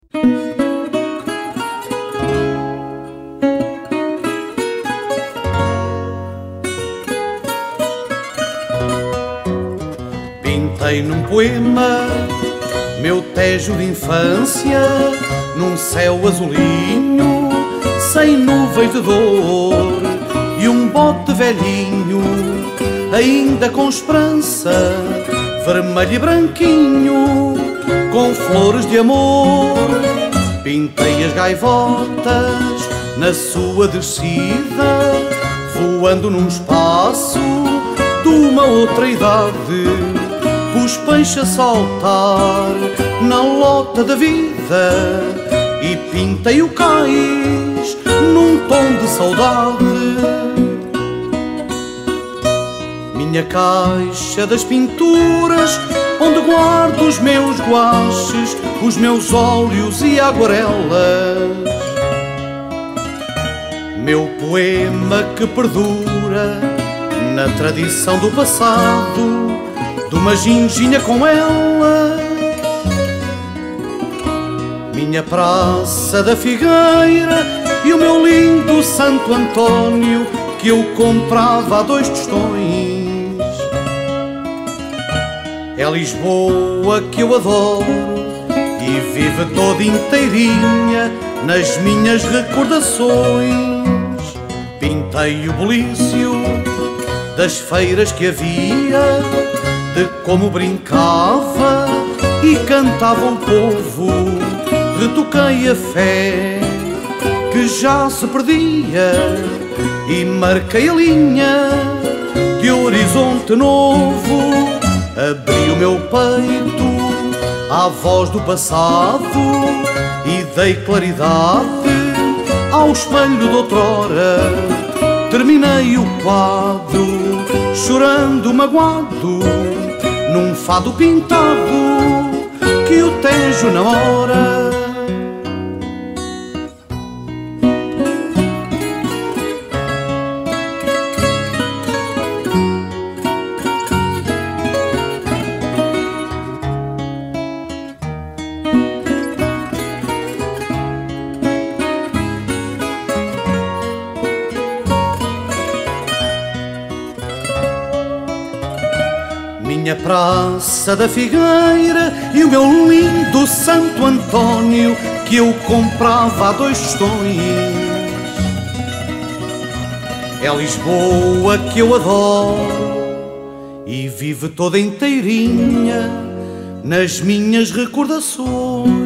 Pintei num poema meu Tejo de infância, num céu azulinho, sem nuvens de dor, e um bote velhinho, ainda com esperança, vermelho e branquinho, com flores de amor. Pintei as gaivotas na sua descida, voando num espaço de uma outra idade. Pus peixe a saltar na lota da vida e pintei o cais num tom de saudade. Minha caixa das pinturas, onde guardo os meus guaches, os meus óleos e aguarelas. Meu poema que perdura na tradição do passado, de uma ginginha com ela. Minha praça da figueira e o meu lindo Santo António, que eu comprava a 2 tostões. É Lisboa que eu adoro e vive toda inteirinha nas minhas recordações. Pintei o bulício das feiras que havia, de como brincava e cantava o povo. Retoquei a fé que já se perdia e marquei a linha de horizonte novo. Abri o meu peito à voz do passado e dei claridade ao espelho de outrora. Terminei o quadro chorando magoado, num fado pintado que o Tejo namora. Minha praça da figueira e o meu lindo Santo António, que eu comprava a 2 tostões. É Lisboa que eu adoro e vive toda inteirinha nas minhas recordações.